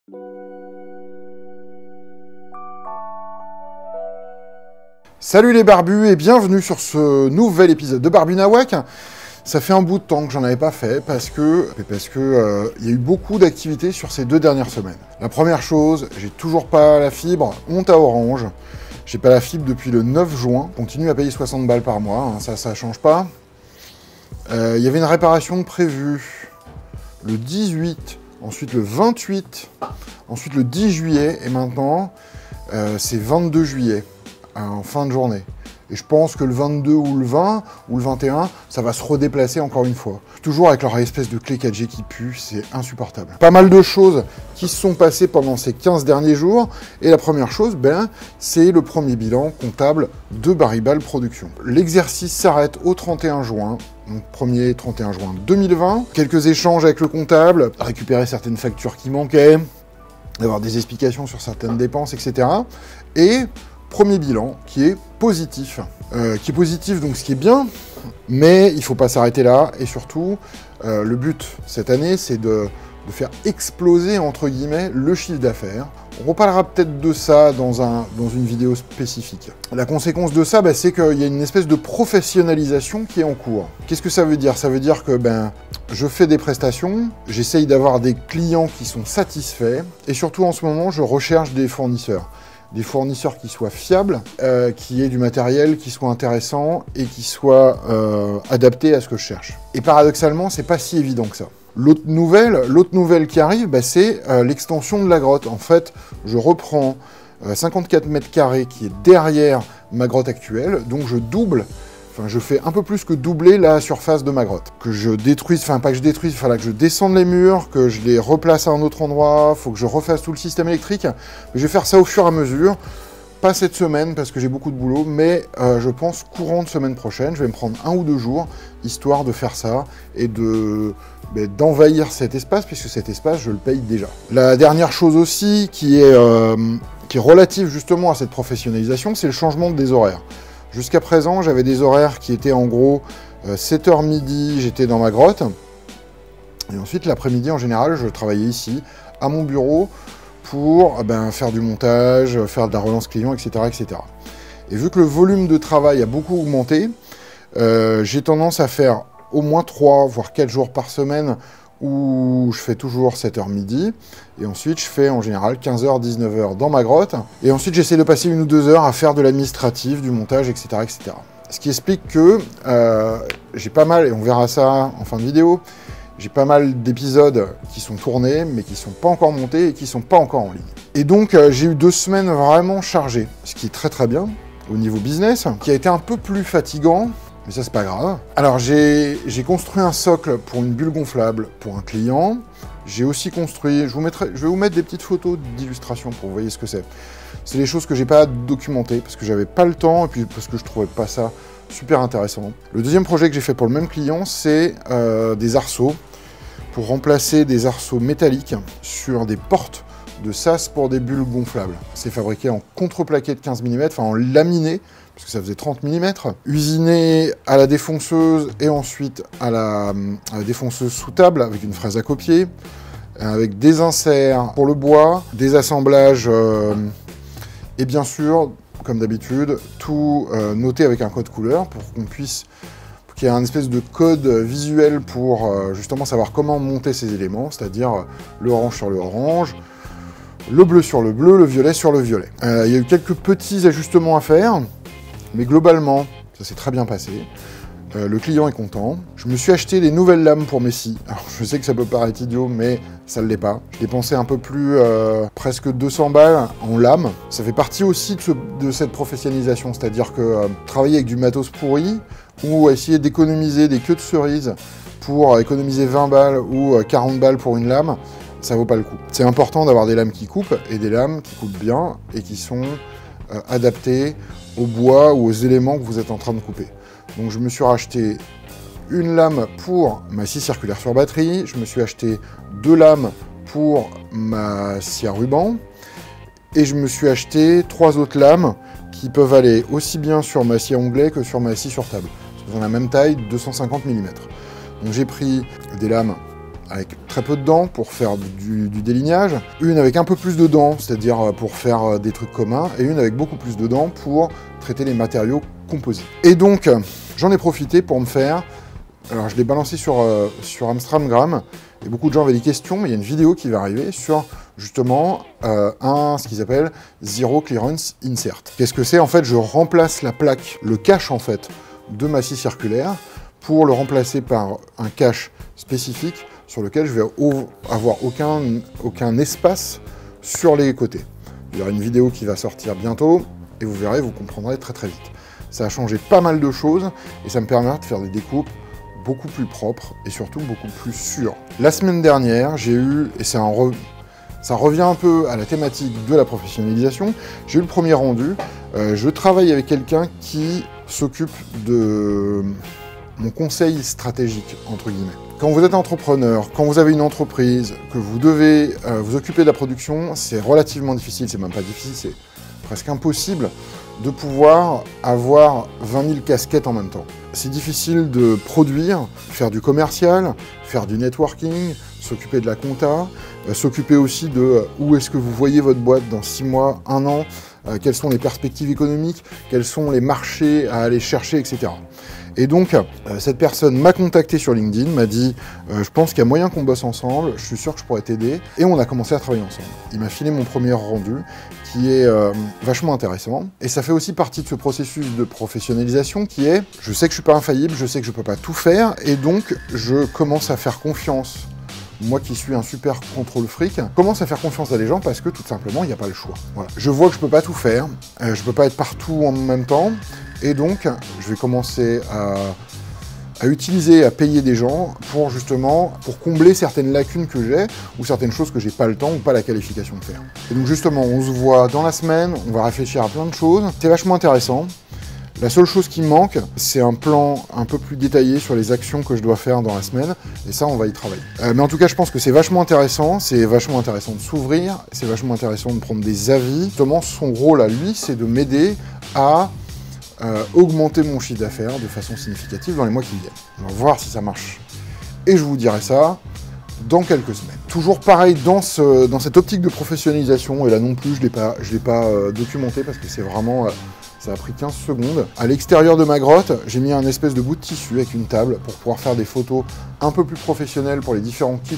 Salut les barbus et bienvenue sur ce nouvel épisode de Barbu Nawak. Ça fait un bout de temps que j'en avais pas fait parce que y a eu beaucoup d'activités sur ces 2 dernières semaines. La première chose, j'ai toujours pas la fibre, honte à Orange. J'ai pas la fibre depuis le 9 juin, continue à payer 60 balles par mois, hein, ça change pas. Il y avait une réparation prévue le 18, ensuite le 28, ensuite le 10 juillet et maintenant c'est 22 juillet. En fin de journée. Et je pense que le 22 ou le 20 ou le 21, ça va se redéplacer encore une fois. Toujours avec leur espèce de clé 4G qui pue, c'est insupportable. Pas mal de choses qui se sont passées pendant ces 15 derniers jours. Et la première chose, c'est le premier bilan comptable de Baribal Productions. L'exercice s'arrête au 31 juin. Donc 1er 31 juin 2020. Quelques échanges avec le comptable, récupérer certaines factures qui manquaient, avoir des explications sur certaines dépenses, etc. Et premier bilan qui est positif. Donc ce qui est bien, mais il ne faut pas s'arrêter là. Et surtout, le but cette année, c'est de faire exploser, entre guillemets, le chiffre d'affaires. On reparlera peut-être de ça dans une vidéo spécifique. La conséquence de ça, c'est qu'il y a une espèce de professionnalisation qui est en cours. Qu'est-ce que ça veut dire? Ça veut dire que je fais des prestations, j'essaye d'avoir des clients qui sont satisfaits, et surtout en ce moment, je recherche des fournisseurs. Des fournisseurs qui soient fiables, qui aient du matériel, qui soit intéressant et qui soit adapté à ce que je cherche. Et paradoxalement, c'est pas si évident que ça. L'autre nouvelle qui arrive, c'est l'extension de la grotte. En fait, je reprends 54 mètres carrés qui est derrière ma grotte actuelle, donc je fais un peu plus que doubler la surface de ma grotte. Que je détruise, pas que je détruise, il fallait que je descende les murs, que je les replace à un autre endroit, il faut que je refasse tout le système électrique. Mais je vais faire ça au fur et à mesure. Pas cette semaine parce que j'ai beaucoup de boulot, mais je pense courant de semaine prochaine, je vais me prendre 1 ou 2 jours, histoire de faire ça et d'envahir cet espace, puisque cet espace, je le paye déjà. La dernière chose aussi qui est relative justement à cette professionnalisation, c'est le changement des horaires. Jusqu'à présent, j'avais des horaires qui étaient en gros 7h midi, j'étais dans ma grotte. Et ensuite, l'après-midi, en général, je travaillais ici, à mon bureau, pour faire du montage, faire de la relance client, etc., etc. Et vu que le volume de travail a beaucoup augmenté, j'ai tendance à faire au moins 3, voire 4 jours par semaine où je fais toujours 7h midi, et ensuite je fais en général 15h, 19h dans ma grotte, et ensuite j'essaie de passer 1 ou 2 heures à faire de l'administratif, du montage, etc., etc. Ce qui explique que j'ai pas mal, et on verra ça en fin de vidéo, j'ai pas mal d'épisodes qui sont tournés, mais qui sont pas encore montés et qui sont pas encore en ligne. Et donc j'ai eu 2 semaines vraiment chargées, ce qui est très très bien au niveau business, qui a été un peu plus fatigant, mais ça c'est pas grave. Alors j'ai construit un socle pour une bulle gonflable pour un client. J'ai aussi construit, je vais vous mettre des petites photos d'illustration pour que vous voyez ce que c'est. C'est des choses que j'ai pas documentées parce que j'avais pas le temps et puis parce que je trouvais pas ça super intéressant. Le deuxième projet que j'ai fait pour le même client, c'est des arceaux pour remplacer des arceaux métalliques sur des portes de sas pour des bulles gonflables. C'est fabriqué en contreplaqué de 15 mm, en laminé, parce que ça faisait 30 mm, usiné à la défonceuse et ensuite à la défonceuse sous table avec une fraise à copier, avec des inserts pour le bois, des assemblages et bien sûr, comme d'habitude, tout noté avec un code couleur pour qu'il y ait un espèce de code visuel pour justement savoir comment monter ces éléments, c'est-à-dire le orange sur le orange, le bleu sur le bleu, le violet sur le violet. Il y a eu quelques petits ajustements à faire, mais globalement, ça s'est très bien passé. Le client est content. Je me suis acheté des nouvelles lames pour mes scies. Alors, je sais que ça peut paraître idiot, mais ça ne l'est pas. J'ai dépensé un peu plus, presque 200 balles en lames. Ça fait partie aussi de cette professionnalisation, c'est-à-dire que travailler avec du matos pourri ou essayer d'économiser des queues de cerises pour économiser 20 balles ou 40 balles pour une lame, ça vaut pas le coup. C'est important d'avoir des lames qui coupent et des lames qui coupent bien et qui sont adaptées au bois ou aux éléments que vous êtes en train de couper. Donc je me suis racheté une lame pour ma scie circulaire sur batterie, je me suis acheté 2 lames pour ma scie à ruban, et je me suis acheté 3 autres lames qui peuvent aller aussi bien sur ma scie à onglet que sur ma scie sur table. Elles ont la même taille, 250 mm. Donc j'ai pris des lames avec très peu de dents pour faire du délignage, une avec un peu plus de dents, c'est-à-dire pour faire des trucs communs, et une avec beaucoup plus de dents pour traiter les matériaux composites. Et donc, j'en ai profité pour me faire... Alors, je l'ai balancé sur Instagram, et beaucoup de gens avaient des questions, mais il y a une vidéo qui va arriver sur, justement, ce qu'ils appellent Zero Clearance Insert. Qu'est-ce que c'est? En fait, je remplace la plaque, le cache, en fait, de ma scie circulaire, pour le remplacer par un cache spécifique sur lequel je vais avoir aucun espace sur les côtés. Il y aura une vidéo qui va sortir bientôt, et vous verrez, vous comprendrez très très vite. Ça a changé pas mal de choses, et ça me permet de faire des découpes beaucoup plus propre et surtout beaucoup plus sûr. La semaine dernière, j'ai eu, et ça revient un peu à la thématique de la professionnalisation, j'ai eu le premier rendu. Je travaille avec quelqu'un qui s'occupe de mon conseil stratégique, entre guillemets. Quand vous êtes entrepreneur, quand vous avez une entreprise, que vous devez vous occuper de la production, c'est relativement difficile, c'est même pas difficile, c'est presque impossible de pouvoir avoir 20 000 casquettes en même temps. C'est difficile de produire, faire du commercial, faire du networking, s'occuper de la compta, s'occuper aussi de où est-ce que vous voyez votre boîte dans 6 mois, 1 an, quelles sont les perspectives économiques, quels sont les marchés à aller chercher, etc. Et donc, cette personne m'a contacté sur LinkedIn, m'a dit « Je pense qu'il y a moyen qu'on bosse ensemble, je suis sûr que je pourrais t'aider ». Et on a commencé à travailler ensemble. Il m'a filé mon premier rendu, qui est vachement intéressant. Et ça fait aussi partie de ce processus de professionnalisation qui est « Je sais que je ne suis pas infaillible, je sais que je ne peux pas tout faire, et donc je commence à faire confiance ». Moi qui suis un super contrôle fric, commence à faire confiance à des gens parce que tout simplement, il n'y a pas le choix. Voilà. Je vois que je ne peux pas tout faire, je ne peux pas être partout en même temps, et donc je vais commencer à utiliser, à payer des gens pour justement, pour combler certaines lacunes que j'ai, ou certaines choses que j'ai pas le temps ou pas la qualification de faire. Et donc justement, on se voit dans la semaine, on va réfléchir à plein de choses, c'est vachement intéressant. La seule chose qui me manque, c'est un plan un peu plus détaillé sur les actions que je dois faire dans la semaine, et ça, on va y travailler. Mais en tout cas, je pense que c'est vachement intéressant de s'ouvrir, c'est vachement intéressant de prendre des avis. Justement, son rôle à lui, c'est de m'aider à augmenter mon chiffre d'affaires de façon significative dans les mois qui viennent. On va voir si ça marche. Et je vous dirai ça dans quelques semaines. Toujours pareil dans cette optique de professionnalisation, et là non plus, je l'ai pas documenté parce que c'est vraiment... ça a pris 15 secondes. À l'extérieur de ma grotte, j'ai mis un espèce de bout de tissu avec une table pour pouvoir faire des photos un peu plus professionnelles pour les différents kits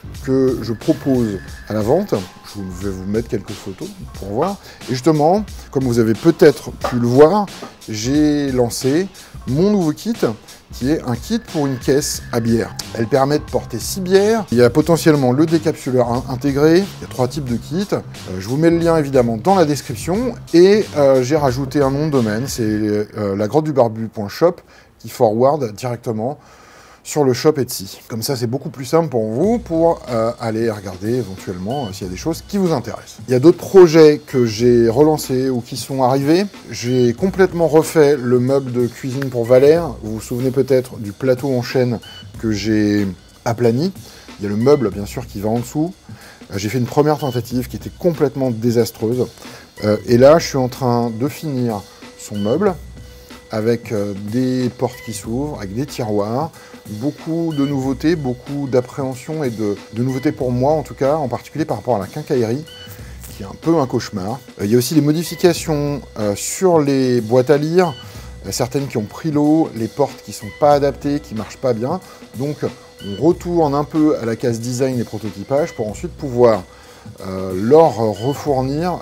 que je propose à la vente. Je vais vous mettre quelques photos pour voir. Et justement, comme vous avez peut-être pu le voir, j'ai lancé mon nouveau kit, qui est un kit pour une caisse à bière. Elle permet de porter 6 bières. Il y a potentiellement le décapsuleur intégré. Il y a 3 types de kits. Je vous mets le lien évidemment dans la description. Et j'ai rajouté un nom de domaine, c'est lagrottedubarbu.shop qui forward directement sur le shop Etsy. Comme ça, c'est beaucoup plus simple pour vous pour aller regarder éventuellement s'il y a des choses qui vous intéressent. Il y a d'autres projets que j'ai relancés ou qui sont arrivés. J'ai complètement refait le meuble de cuisine pour Valère. Vous vous souvenez peut-être du plateau en chêne que j'ai aplani. Il y a le meuble, bien sûr, qui va en dessous. J'ai fait une première tentative qui était complètement désastreuse. Et là, je suis en train de finir son meuble avec des portes qui s'ouvrent, avec des tiroirs, beaucoup de nouveautés, beaucoup d'appréhension et de nouveautés pour moi en tout cas, en particulier par rapport à la quincaillerie, qui est un peu un cauchemar. Il y a aussi des modifications sur les boîtes à lire, certaines qui ont pris l'eau, les portes qui ne sont pas adaptées, qui ne marchent pas bien. Donc on retourne un peu à la case design et prototypage pour ensuite pouvoir leur refournir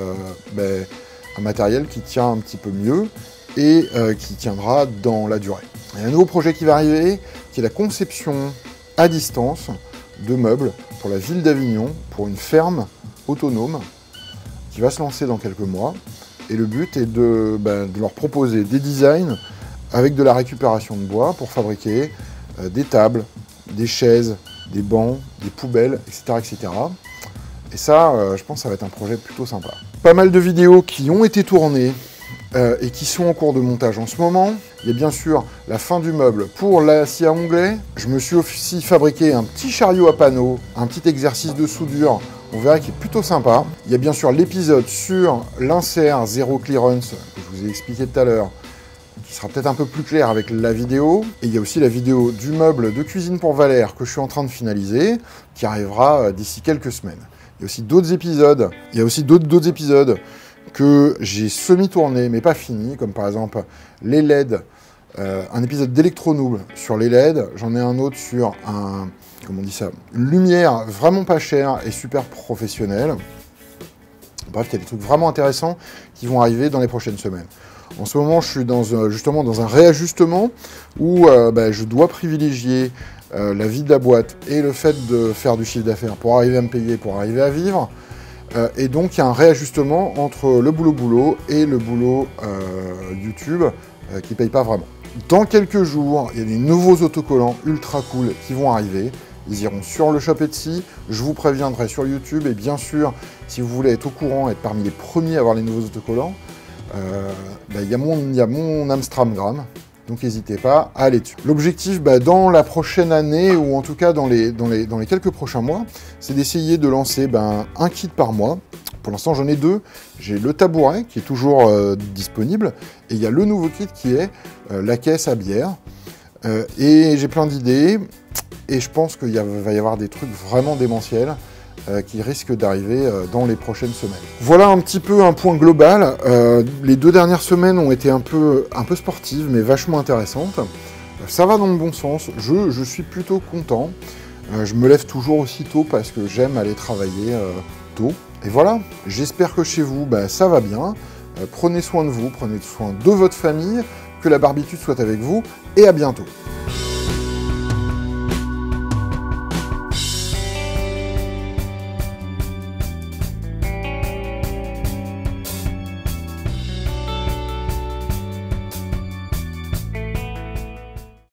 un matériel qui tient un petit peu mieux et qui tiendra dans la durée. Il y a un nouveau projet qui va arriver, qui est la conception à distance de meubles pour la ville d'Avignon, pour une ferme autonome qui va se lancer dans quelques mois. Et le but est de leur proposer des designs avec de la récupération de bois pour fabriquer des tables, des chaises, des bancs, des poubelles, etc. etc. Et ça, je pense que ça va être un projet plutôt sympa. Pas mal de vidéos qui ont été tournées et qui sont en cours de montage en ce moment. Il y a bien sûr la fin du meuble pour la scie à onglet. Je me suis aussi fabriqué un petit chariot à panneaux, un petit exercice de soudure, on verra qui est plutôt sympa. Il y a bien sûr l'épisode sur l'insert Zero Clearance, que je vous ai expliqué tout à l'heure, qui sera peut-être un peu plus clair avec la vidéo. Et il y a aussi la vidéo du meuble de cuisine pour Valère que je suis en train de finaliser, qui arrivera d'ici quelques semaines. Il y a aussi d'autres épisodes. Il y a aussi d'autres épisodes que j'ai semi-tournés, mais pas finis, comme par exemple les LED, un épisode d'Electronoob sur les LED. J'en ai un autre sur comment on dit ça, une lumière vraiment pas chère et super professionnelle. Bref, il y a des trucs vraiment intéressants qui vont arriver dans les prochaines semaines. En ce moment, je suis justement dans un réajustement où je dois privilégier la vie de la boîte et le fait de faire du chiffre d'affaires pour arriver à me payer, pour arriver à vivre. Et donc, il y a un réajustement entre le boulot et le boulot YouTube qui ne paye pas vraiment. Dans quelques jours, il y a des nouveaux autocollants ultra cool qui vont arriver. Ils iront sur le shop Etsy, je vous préviendrai sur YouTube, et bien sûr, si vous voulez être au courant, être parmi les premiers à avoir les nouveaux autocollants, il y a mon Amstramgram, donc n'hésitez pas à aller dessus. L'objectif dans la prochaine année, ou en tout cas dans les quelques prochains mois, c'est d'essayer de lancer un kit par mois. Pour l'instant, j'en ai 2. J'ai le tabouret qui est toujours disponible, et il y a le nouveau kit qui est la caisse à bière. Et j'ai plein d'idées, et je pense qu'il va y avoir des trucs vraiment démentiels qui risquent d'arriver dans les prochaines semaines. Voilà un petit peu un point global. Les 2 dernières semaines ont été un peu sportives, mais vachement intéressantes. Ça va dans le bon sens, je suis plutôt content. Je me lève toujours aussi tôt parce que j'aime aller travailler tôt. Et voilà, j'espère que chez vous, ça va bien. Prenez soin de vous, prenez soin de votre famille, que la barbitude soit avec vous, et à bientôt.